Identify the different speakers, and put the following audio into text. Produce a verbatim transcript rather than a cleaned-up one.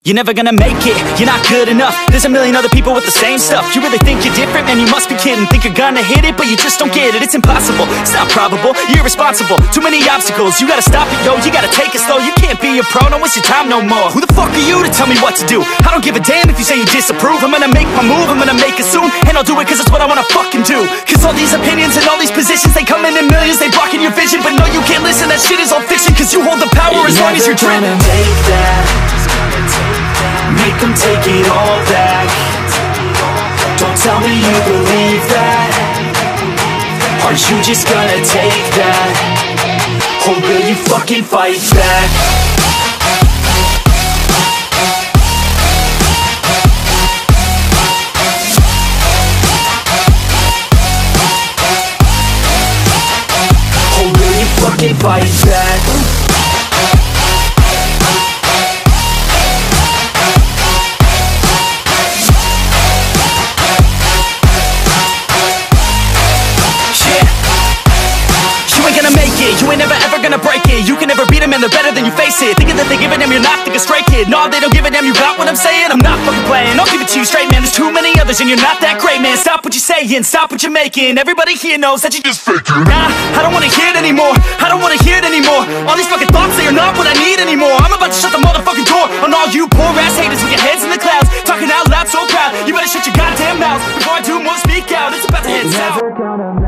Speaker 1: You're never gonna make it, you're not good enough. There's a million other people with the same stuff. You really think you're different? Man, you must be kidding. Think you're gonna hit it, but you just don't get it. It's impossible, it's not probable, you're irresponsible. Too many obstacles, you gotta stop it, yo. You gotta take it slow, you can't be a pro. Don't waste your time no more. Who the fuck are you to tell me what to do? I don't give a damn if you say you disapprove. I'm gonna make my move, I'm gonna make it soon. And I'll do it cause it's what I wanna fucking do. Cause all these opinions and all these positions, they come in in millions, they blocking your vision. But no, you can't listen, that shit is all fiction. Cause you hold the power as long as you're dreaming.
Speaker 2: Take that, make them take it all back. Don't tell me you believe that. Are you just gonna take that? Or will you fucking fight back? Or will you fucking fight back?
Speaker 1: You ain't never ever gonna break it. You can never beat them and they're better than you, face it. Thinking that they give a damn, you're not, think a straight kid. No, they don't give a damn, you got what I'm saying? I'm not fucking playing, I'll give it to you straight, man. There's too many others and you're not that great, man. Stop what you're saying, stop what you're making. Everybody here knows that you just faking. Nah, I don't wanna hear it anymore, I don't wanna hear it anymore. All these fucking thoughts, they are not what I need anymore. I'm about to shut the motherfucking door on all you poor ass haters with your heads in the clouds, talking out loud so proud. You better shut your goddamn mouth before I do more, speak out. It's about to head south.